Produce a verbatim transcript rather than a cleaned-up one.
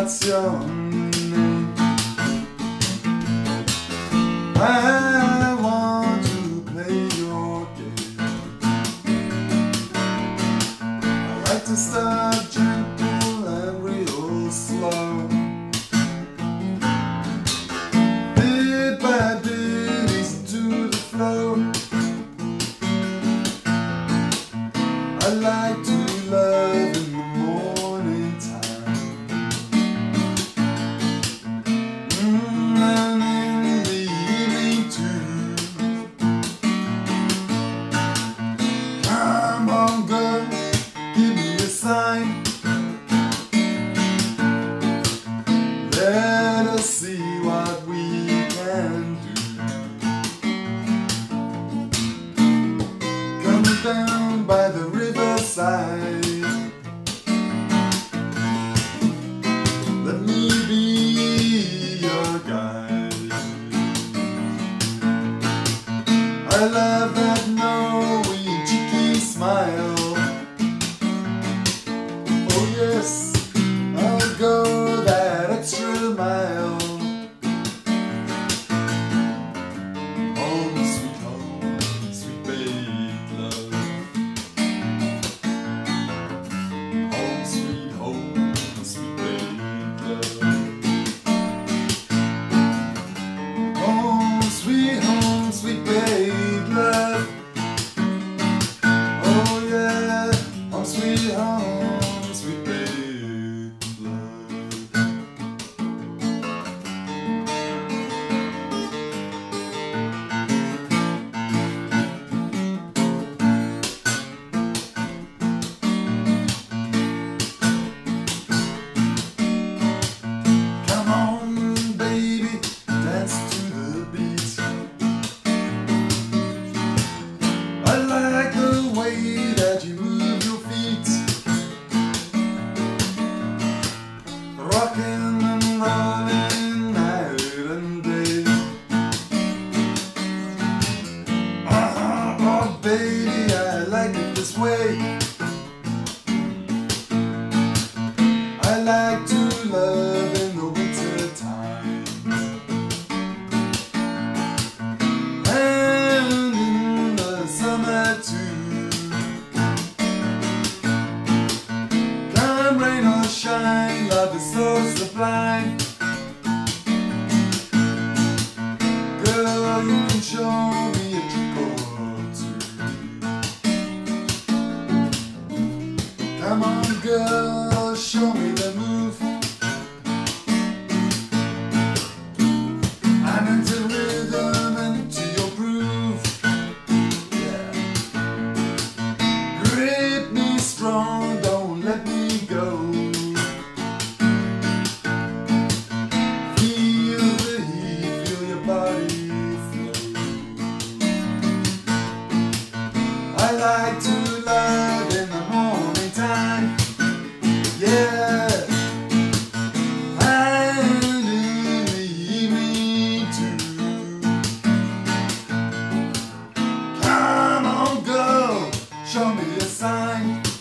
what's your name? I want to play your game. I like to start gentle and real slow. Bit by bit, easy to the flow. I like to love in the morning time, mm, and in the evening too. Come on girl, give me a sign. Let us see what we can do. Coming down by the riverside, let me be your guide. I love that knowing cheeky smile. Oh yes, I'll go that extra mile. Home sweet home, sweet baked love. Home sweet home, sweet baked love. Home sweet home, sweet baked love. Oh yeah, home sweet home, sweet baked love. Come on, baby, dance to the beat. I like the way that you move your feet, rocking and rolling night and day. Uh-huh, oh baby, I like it this way. I like to love in the winter time, and in the summer too. Come rain or shine, love is so sublime. Girl, you can show me a trick or two. Come on girl, show me the move. I'm into rhythm, into your groove. Yeah. Grip me strong, don't let me go. Feel the heat, feel your body flow. I like to love in the morning time. Yeah, and in the evening too. Come on girl, show me a sign.